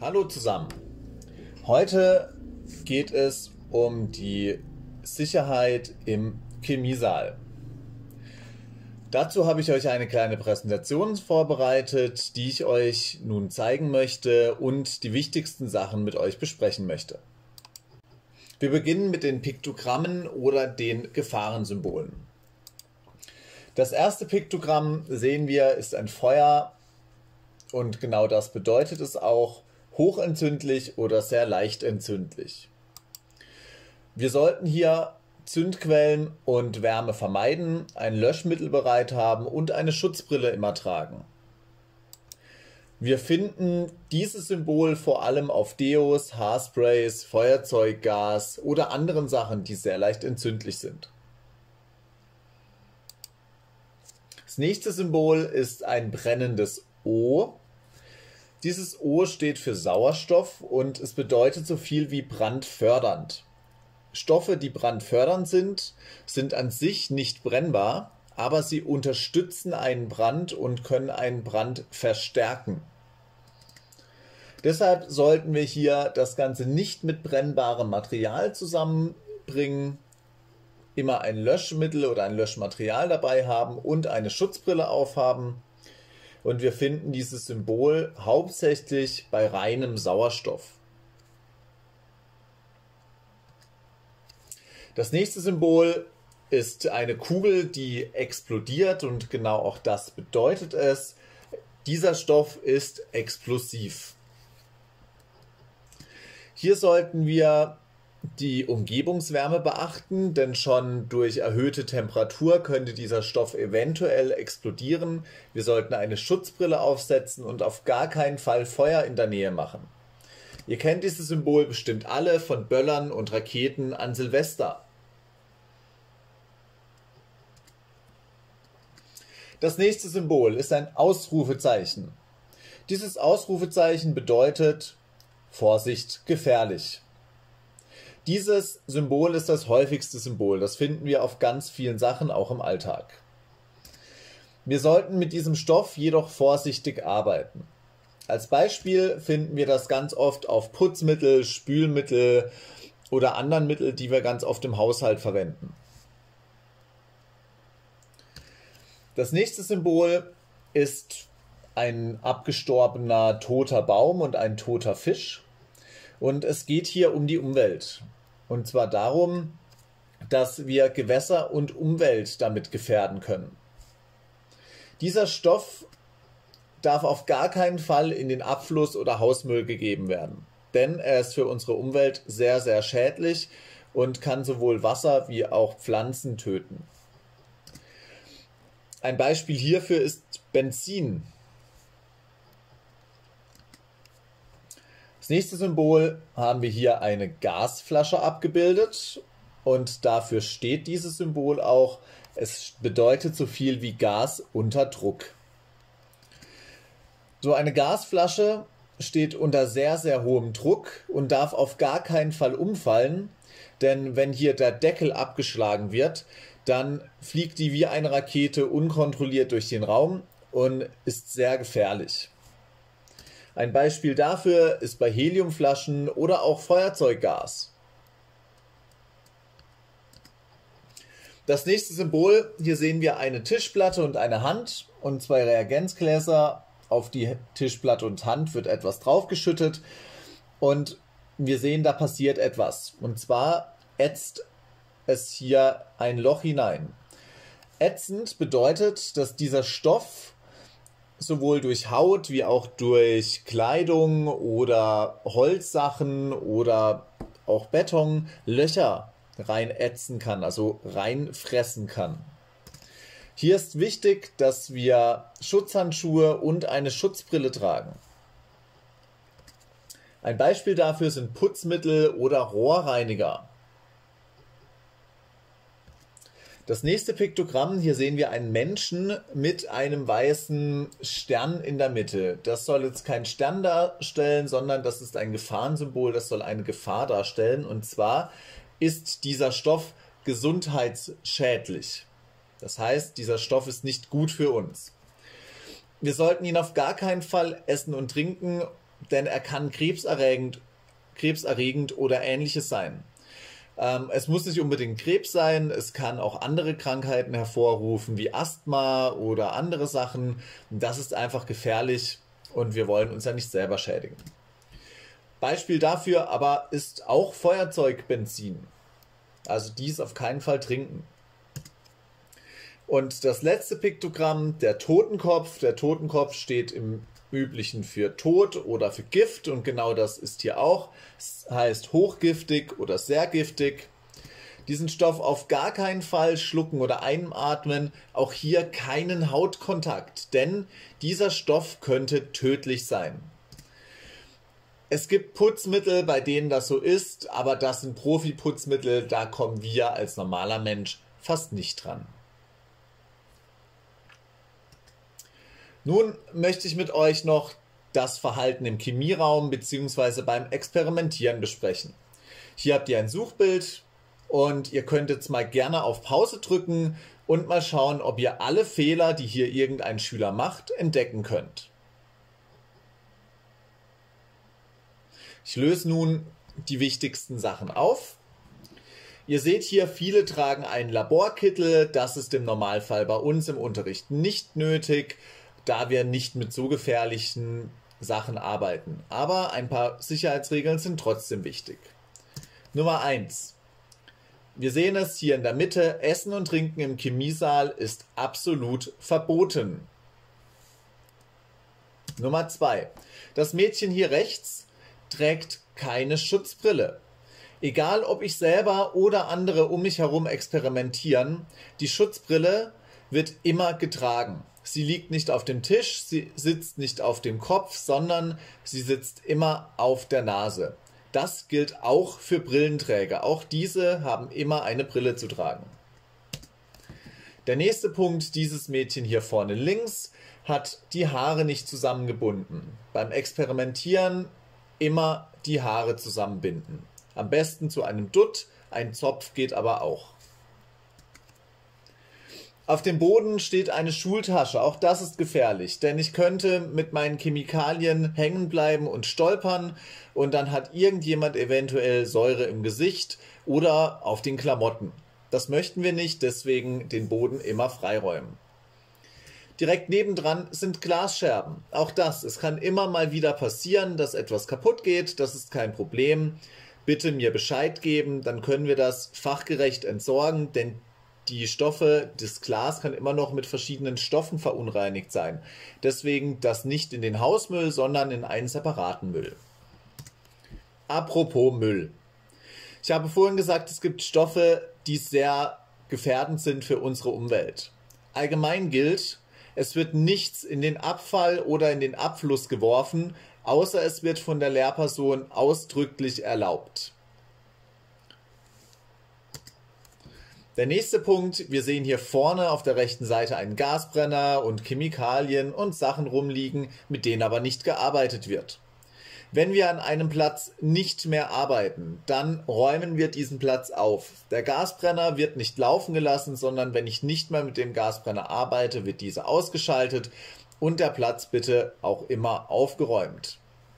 Hallo zusammen. Heute geht es um die Sicherheit im Chemiesaal. Dazu habe ich euch eine kleine Präsentation vorbereitet, die ich euch nun zeigen möchte und die wichtigsten Sachen mit euch besprechen möchte. Wir beginnen mit den Piktogrammen oder den Gefahrensymbolen. Das erste Piktogramm sehen wir ist ein Feuer und genau das bedeutet es auch: hochentzündlich oder sehr leicht entzündlich. Wir sollten hier Zündquellen und Wärme vermeiden, ein Löschmittel bereit haben und eine Schutzbrille immer tragen. Wir finden dieses Symbol vor allem auf Deos, Haarsprays, Feuerzeuggas oder anderen Sachen, die sehr leicht entzündlich sind. Das nächste Symbol ist ein brennendes O. Dieses O steht für Sauerstoff und es bedeutet so viel wie brandfördernd. Stoffe, die brandfördernd sind, sind an sich nicht brennbar, aber sie unterstützen einen Brand und können einen Brand verstärken. Deshalb sollten wir hier das Ganze nicht mit brennbarem Material zusammenbringen, immer ein Löschmittel oder ein Löschmaterial dabei haben und eine Schutzbrille aufhaben. Und wir finden dieses Symbol hauptsächlich bei reinem Sauerstoff. Das nächste Symbol ist eine Kugel, die explodiert, und genau auch das bedeutet es. Dieser Stoff ist explosiv. Hier sollten wir die Umgebungswärme beachten, denn schon durch erhöhte Temperatur könnte dieser Stoff eventuell explodieren. Wir sollten eine Schutzbrille aufsetzen und auf gar keinen Fall Feuer in der Nähe machen. Ihr kennt dieses Symbol bestimmt alle von Böllern und Raketen an Silvester. Das nächste Symbol ist ein Ausrufezeichen. Dieses Ausrufezeichen bedeutet: Vorsicht, gefährlich. Dieses Symbol ist das häufigste Symbol. Das finden wir auf ganz vielen Sachen, auch im Alltag. Wir sollten mit diesem Stoff jedoch vorsichtig arbeiten. Als Beispiel finden wir das ganz oft auf Putzmittel, Spülmittel oder anderen Mitteln, die wir ganz oft im Haushalt verwenden. Das nächste Symbol ist ein abgestorbener toter Baum und ein toter Fisch. Und es geht hier um die Umwelt. Und zwar darum, dass wir Gewässer und Umwelt damit gefährden können. Dieser Stoff darf auf gar keinen Fall in den Abfluss oder Hausmüll gegeben werden. Denn er ist für unsere Umwelt sehr, sehr schädlich und kann sowohl Wasser wie auch Pflanzen töten. Ein Beispiel hierfür ist Benzin. Das nächste Symbol haben wir hier eine Gasflasche abgebildet und dafür steht dieses Symbol auch. Es bedeutet so viel wie Gas unter Druck. So eine Gasflasche steht unter sehr, sehr hohem Druck und darf auf gar keinen Fall umfallen, denn wenn hier der Deckel abgeschlagen wird, dann fliegt die wie eine Rakete unkontrolliert durch den Raum und ist sehr gefährlich. Ein Beispiel dafür ist bei Heliumflaschen oder auch Feuerzeuggas. Das nächste Symbol, hier sehen wir eine Tischplatte und eine Hand und zwei Reagenzgläser. Auf die Tischplatte und Hand wird etwas draufgeschüttet und wir sehen, da passiert etwas. Und zwar ätzt es hier ein Loch hinein. Ätzend bedeutet, dass dieser Stoff sowohl durch Haut wie auch durch Kleidung oder Holzsachen oder auch Beton Löcher reinätzen kann, also reinfressen kann. Hier ist wichtig, dass wir Schutzhandschuhe und eine Schutzbrille tragen. Ein Beispiel dafür sind Putzmittel oder Rohrreiniger. Das nächste Piktogramm, hier sehen wir einen Menschen mit einem weißen Stern in der Mitte. Das soll jetzt kein Stern darstellen, sondern das ist ein Gefahrensymbol, das soll eine Gefahr darstellen. Und zwar ist dieser Stoff gesundheitsschädlich. Das heißt, dieser Stoff ist nicht gut für uns. Wir sollten ihn auf gar keinen Fall essen und trinken denn er kann krebserregend oder ähnliches sein. Es muss nicht unbedingt Krebs sein, es kann auch andere Krankheiten hervorrufen, wie Asthma oder andere Sachen. Das ist einfach gefährlich und wir wollen uns ja nicht selber schädigen. Beispiel dafür aber ist auch Feuerzeugbenzin. Also dies auf keinen Fall trinken. Und das letzte Piktogramm, der Totenkopf. Der Totenkopf steht im Üblichen für Tod oder für Gift und genau das ist hier auch. Es heißt hochgiftig oder sehr giftig. Diesen Stoff auf gar keinen Fall schlucken oder einatmen. Auch hier keinen Hautkontakt, denn dieser Stoff könnte tödlich sein. Es gibt Putzmittel, bei denen das so ist, aber das sind Profi-Putzmittel, da kommen wir als normaler Mensch fast nicht dran. Nun möchte ich mit euch noch das Verhalten im Chemieraum bzw. beim Experimentieren besprechen. Hier habt ihr ein Suchbild und ihr könnt jetzt mal gerne auf Pause drücken und mal schauen, ob ihr alle Fehler, die hier irgendein Schüler macht, entdecken könnt. Ich löse nun die wichtigsten Sachen auf. Ihr seht hier, viele tragen einen Laborkittel. Das ist im Normalfall bei uns im Unterricht nicht nötig, da wir nicht mit so gefährlichen Sachen arbeiten. Aber ein paar Sicherheitsregeln sind trotzdem wichtig. Nummer 1. Wir sehen es hier in der Mitte. Essen und Trinken im Chemiesaal ist absolut verboten. Nummer 2. Das Mädchen hier rechts trägt keine Schutzbrille. Egal, ob ich selber oder andere um mich herum experimentieren, die Schutzbrille wird immer getragen. Sie liegt nicht auf dem Tisch, sie sitzt nicht auf dem Kopf, sondern sie sitzt immer auf der Nase. Das gilt auch für Brillenträger. Auch diese haben immer eine Brille zu tragen. Der nächste Punkt, dieses Mädchen hier vorne links hat die Haare nicht zusammengebunden. Beim Experimentieren immer die Haare zusammenbinden. Am besten zu einem Dutt, ein Zopf geht aber auch. Auf dem Boden steht eine Schultasche, auch das ist gefährlich, denn ich könnte mit meinen Chemikalien hängen bleiben und stolpern und dann hat irgendjemand eventuell Säure im Gesicht oder auf den Klamotten. Das möchten wir nicht, deswegen den Boden immer freiräumen. Direkt nebendran sind Glasscherben. Auch das, es kann immer mal wieder passieren, dass etwas kaputt geht, das ist kein Problem. Bitte mir Bescheid geben, dann können wir das fachgerecht entsorgen, denn die Stoffe, das Glas kann immer noch mit verschiedenen Stoffen verunreinigt sein. Deswegen das nicht in den Hausmüll, sondern in einen separaten Müll. Apropos Müll. Ich habe vorhin gesagt, es gibt Stoffe, die sehr gefährdend sind für unsere Umwelt. Allgemein gilt, es wird nichts in den Abfall oder in den Abfluss geworfen, außer es wird von der Lehrperson ausdrücklich erlaubt. Der nächste Punkt, wir sehen hier vorne auf der rechten Seite einen Gasbrenner und Chemikalien und Sachen rumliegen, mit denen aber nicht gearbeitet wird. Wenn wir an einem Platz nicht mehr arbeiten, dann räumen wir diesen Platz auf. Der Gasbrenner wird nicht laufen gelassen, sondern wenn ich nicht mehr mit dem Gasbrenner arbeite, wird dieser ausgeschaltet und der Platz bitte auch immer aufgeräumt.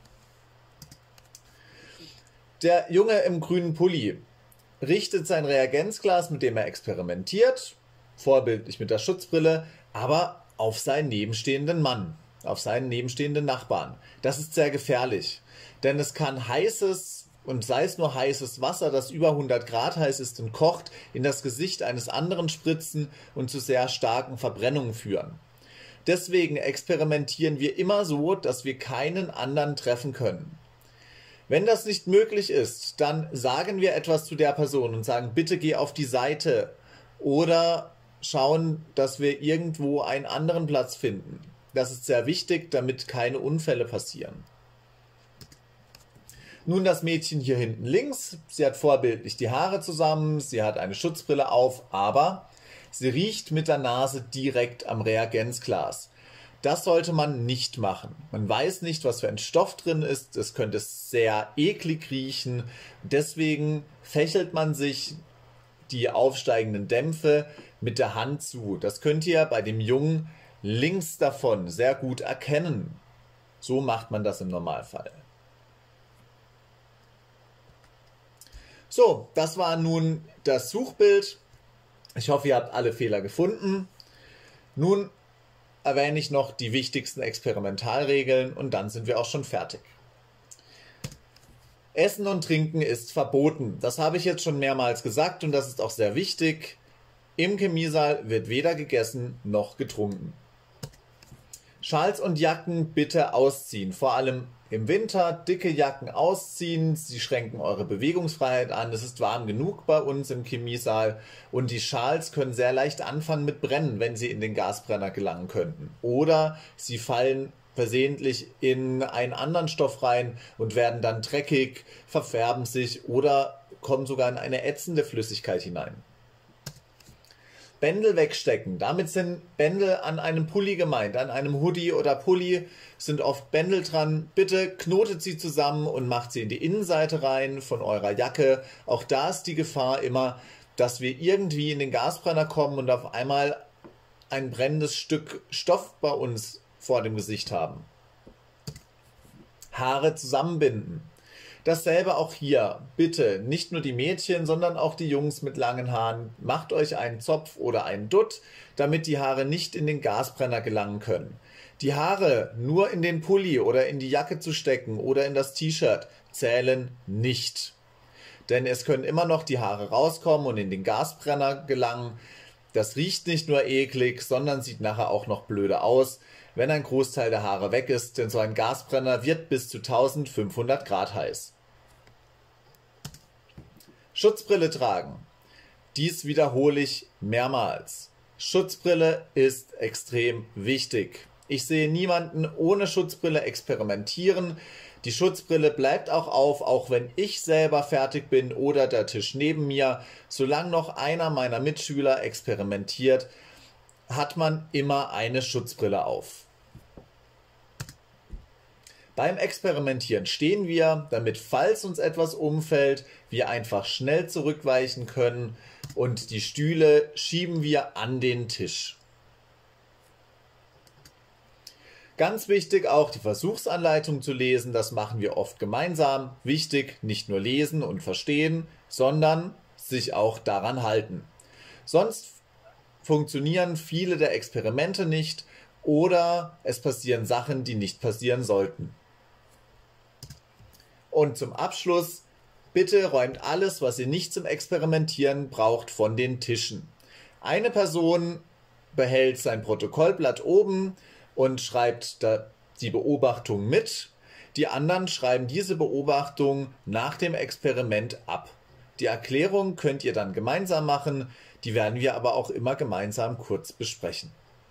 Der Junge im grünen Pulli richtet sein Reagenzglas, mit dem er experimentiert, vorbildlich mit der Schutzbrille, aber auf seinen nebenstehenden Mann, auf seinen nebenstehenden Nachbarn. Das ist sehr gefährlich, denn es kann heißes, und sei es nur heißes Wasser, das über 100 Grad heiß ist und kocht, in das Gesicht eines anderen spritzen und zu sehr starken Verbrennungen führen. Deswegen experimentieren wir immer so, dass wir keinen anderen treffen können. Wenn das nicht möglich ist, dann sagen wir etwas zu der Person und sagen, bitte geh auf die Seite oder schauen, dass wir irgendwo einen anderen Platz finden. Das ist sehr wichtig, damit keine Unfälle passieren. Nun das Mädchen hier hinten links. Sie hat vorbildlich die Haare zusammen, sie hat eine Schutzbrille auf, aber sie riecht mit der Nase direkt am Reagenzglas. Das sollte man nicht machen. Man weiß nicht, was für ein Stoff drin ist. Es könnte sehr eklig riechen. Deswegen fächelt man sich die aufsteigenden Dämpfe mit der Hand zu. Das könnt ihr bei dem Jungen links davon sehr gut erkennen. So macht man das im Normalfall. So, das war nun das Suchbild. Ich hoffe, ihr habt alle Fehler gefunden. Nun erwähne ich noch die wichtigsten Experimentalregeln und dann sind wir auch schon fertig. Essen und Trinken ist verboten. Das habe ich jetzt schon mehrmals gesagt und das ist auch sehr wichtig. Im Chemiesaal wird weder gegessen noch getrunken. Schals und Jacken bitte ausziehen, vor allem im Winter. Dicke Jacken ausziehen, sie schränken eure Bewegungsfreiheit an. Es ist warm genug bei uns im Chemiesaal und die Schals können sehr leicht anfangen mit Brennen, wenn sie in den Gasbrenner gelangen könnten. Oder sie fallen versehentlich in einen anderen Stoff rein und werden dann dreckig, verfärben sich oder kommen sogar in eine ätzende Flüssigkeit hinein. Bändel wegstecken. Damit sind Bändel an einem Pulli gemeint. An einem Hoodie oder Pulli sind oft Bändel dran. Bitte knotet sie zusammen und macht sie in die Innenseite rein von eurer Jacke. Auch da ist die Gefahr immer, dass wir irgendwie in den Gasbrenner kommen und auf einmal ein brennendes Stück Stoff bei uns vor dem Gesicht haben. Haare zusammenbinden. Dasselbe auch hier. Bitte, nicht nur die Mädchen, sondern auch die Jungs mit langen Haaren. Macht euch einen Zopf oder einen Dutt, damit die Haare nicht in den Gasbrenner gelangen können. Die Haare nur in den Pulli oder in die Jacke zu stecken oder in das T-Shirt zählen nicht. Denn es können immer noch die Haare rauskommen und in den Gasbrenner gelangen. Das riecht nicht nur eklig, sondern sieht nachher auch noch blöde aus, wenn ein Großteil der Haare weg ist, denn so ein Gasbrenner wird bis zu 1500 Grad heiß. Schutzbrille tragen. Dies wiederhole ich mehrmals. Schutzbrille ist extrem wichtig. Ich sehe niemanden ohne Schutzbrille experimentieren. Die Schutzbrille bleibt auch auf, auch wenn ich selber fertig bin oder der Tisch neben mir. Solange noch einer meiner Mitschüler experimentiert, hat man immer eine Schutzbrille auf. Beim Experimentieren stehen wir, damit, falls uns etwas umfällt, wir einfach schnell zurückweichen können und die Stühle schieben wir an den Tisch. Ganz wichtig auch die Versuchsanleitung zu lesen, das machen wir oft gemeinsam. Wichtig, nicht nur lesen und verstehen, sondern sich auch daran halten. Sonst funktionieren viele der Experimente nicht oder es passieren Sachen, die nicht passieren sollten. Und zum Abschluss, bitte räumt alles, was ihr nicht zum Experimentieren braucht, von den Tischen. Eine Person behält sein Protokollblatt oben und schreibt die Beobachtung mit. Die anderen schreiben diese Beobachtung nach dem Experiment ab. Die Erklärung könnt ihr dann gemeinsam machen, die werden wir aber auch immer gemeinsam kurz besprechen.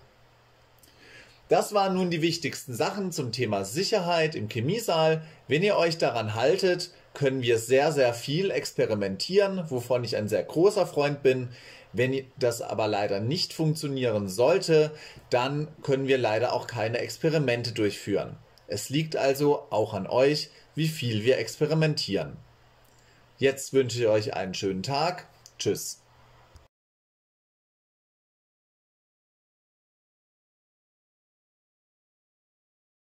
Das waren nun die wichtigsten Sachen zum Thema Sicherheit im Chemiesaal. Wenn ihr euch daran haltet, können wir sehr, sehr viel experimentieren, wovon ich ein sehr großer Freund bin. Wenn das aber leider nicht funktionieren sollte, dann können wir leider auch keine Experimente durchführen. Es liegt also auch an euch, wie viel wir experimentieren. Jetzt wünsche ich euch einen schönen Tag. Tschüss.